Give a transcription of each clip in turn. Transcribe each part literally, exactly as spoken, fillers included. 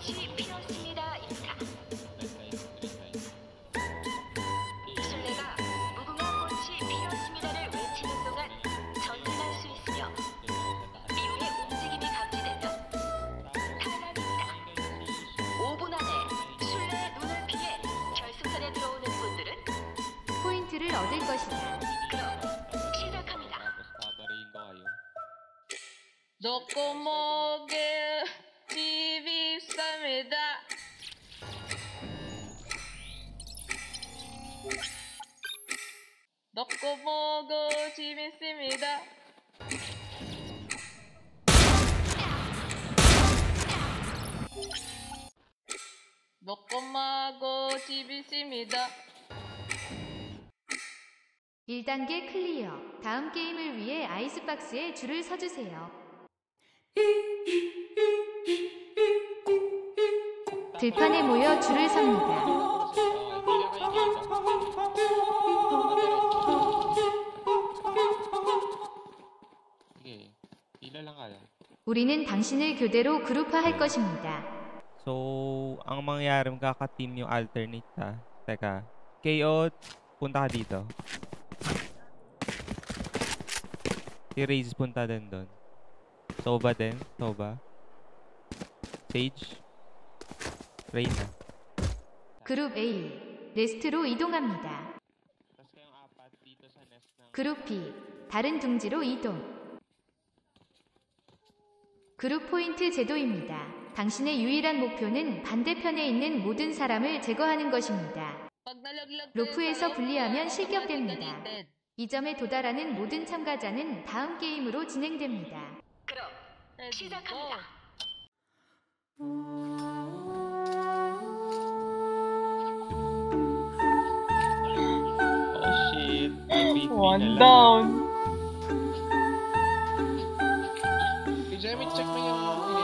꽃이 피었습니다입니다. 술래가 무궁화 꽃이 피었습니다를 외치는 동안 전진할 수 있으며 미우의 움직임이 감지되면 탈락입니다. 오 분 안에 술래의 눈을 피해 결승선에 들어오는 분들은 포인트를 얻을 것이다. 그럼 시작합니다. 도코모게 비비쌉니다. 도코모고 재밌습니다. 도코모고 재밌습니다. 일 단계 클리어. 다음 게임을 위해 아이스박스에 줄을 서주세요. 들판에 모여 줄을 섭니다. 우리는 당신을 교대로 그룹화할 것입니다. So, ang mangyayari, magkaka-team yung alternate ha. Teka, K O, punta ka dito. Si Raze punta din doon. Soba din, Soba. Sage. Reyna. 그룹 A, 레스트로 이동합니다. 그룹 B, 다른 둥지로 이동. 그룹 포인트 제도입니다. 당신의 유일한 목표는 반대편에 있는 모든 사람을 제거하는 것입니다. 로프에서 분리하면 실격됩니다. 이 점에 도달하는 모든 참가자는 다음 게임으로 진행됩니다. 그럼 시작합니다. Oh shit. One down. Jamie, check mo yung video.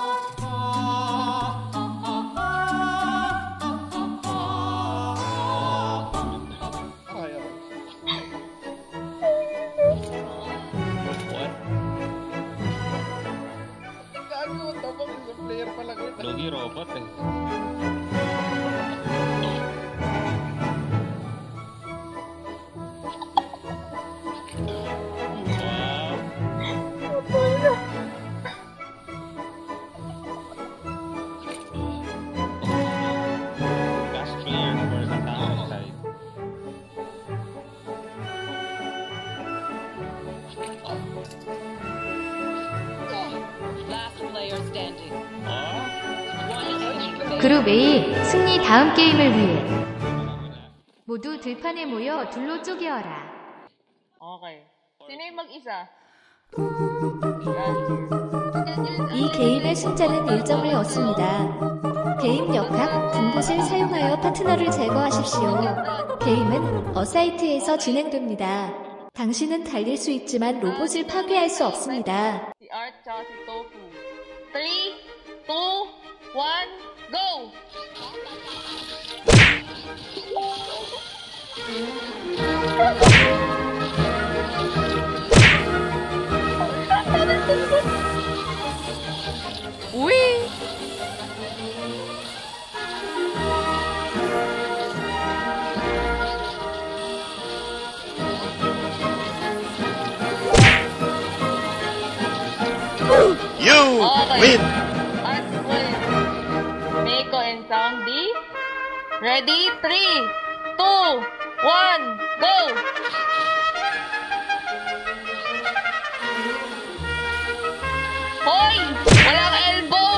Ayaw. What? Gago, tapos isang player pa lang yun. Logi robot eh. 그룹 A, 승리 다음 게임을 위해 모두 들판에 모여 둘로 쪼개어라. Okay. Sino yung mag-isa? 이 게임의 승자는 일 점을 얻습니다. 게임 역학, 분봇을 사용하여 파트너를 제거하십시오. 게임은 어사이트에서 진행됩니다. 당신은 달릴 수 있지만 로봇을 파괴할 수 없습니다. Si Art tsaka si Tofu. three, two, one, go! 우이! You Okay. win! Art win. Meiko and Soundy. Ready? three, two, one, go! Hoy! Walang elbow!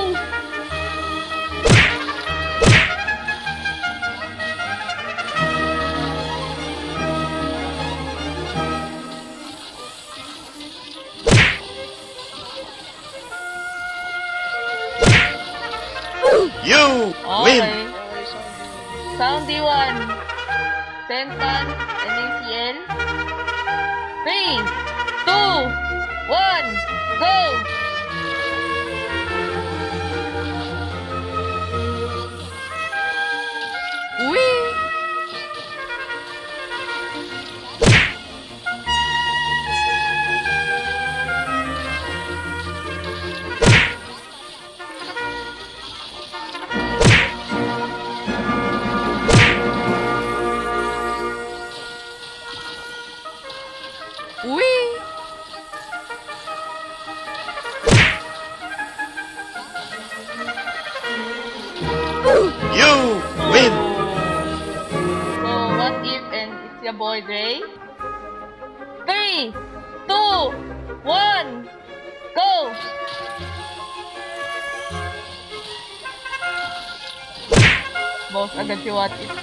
You win! Okay. Soundy one. Sentan, N A C L. three, two, one, go! 우이! You win. So, what if, and it's your boy, Dre? Three, two, one, go! Boss agad si What If.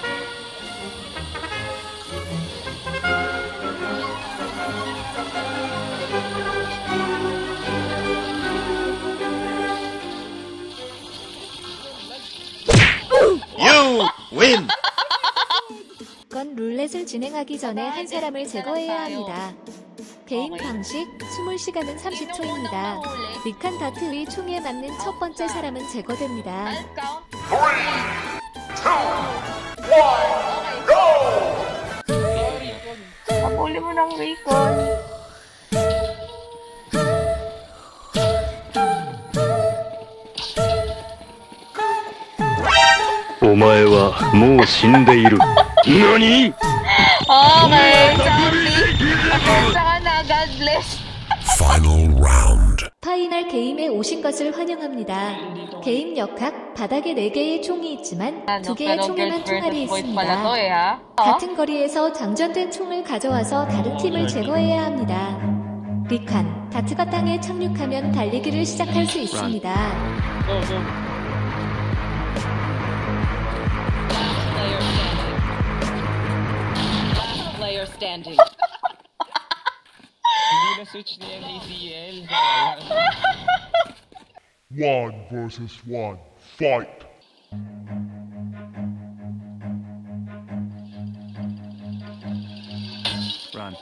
You win. 건 룰렛을 진행하기 전에 한 사람을 제거해야 합니다. 게임 방식, 숨을 시간은 삼십 초입니다. 리칸 다트 위 총에 맞는 첫 번째 사람은 제거됩니다. I'll count. Papuli mo ng bacon. お前はもう死んでいる。何？ Okay, Charlie. Pasensya ka na, God bless. Final round. 파이널 게임에 오신 것을 환영합니다. 게임 역학, 바닥에 네 개의 총이 있지만 두 개의 pero 총에만 girls 총알이 versus boys pala to 있습니다. eh, ha? 같은 거리에서 장전된 총을 가져와서 다른 팀을 제거해야 합니다. 리칸, 다트가 땅에 착륙하면 달리기를 시작할 수 있습니다. Go, go. Player standing. Hindi na switch niya yung A C L. One versus one. Fight. Run.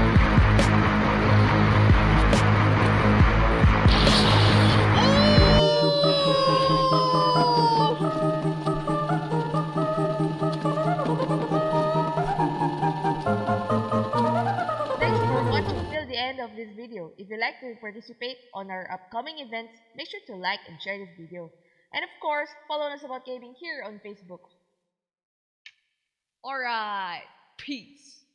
Thanks for watching till the end of this video. If you'd like to participate on our upcoming events, make sure to like and share this video. And of course, follow us about gaming here on Facebook. Alright, peace.